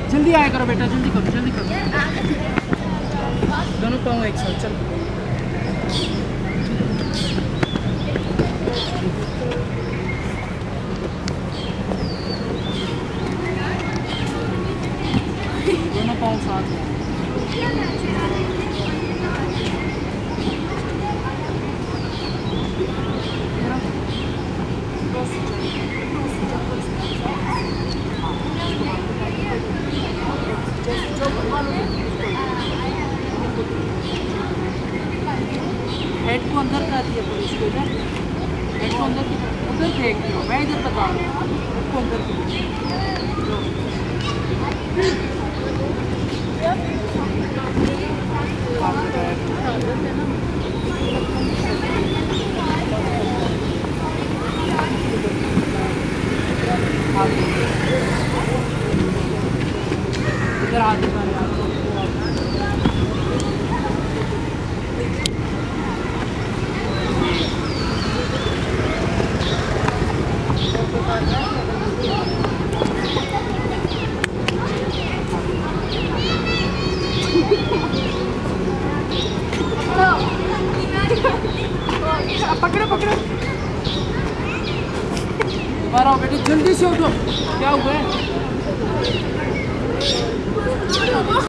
जल्दी आया करो बेटा, जल्दी करो जल्दी करो। दोनों पाँव एक साथ, चलो। दोनों पाँव साथ। हेड को अंदर कर दिया पुलिस को, इधर हेड को अंदर की उधर देख लो, मैं इधर बता रहा हूँ, हेड को अंदर की। इधर हाथ दिखा रहे हैं। पकड़ो पकड़ो, दोबारा आओ बेटे, जल्दी से उठो। क्या हुआ है?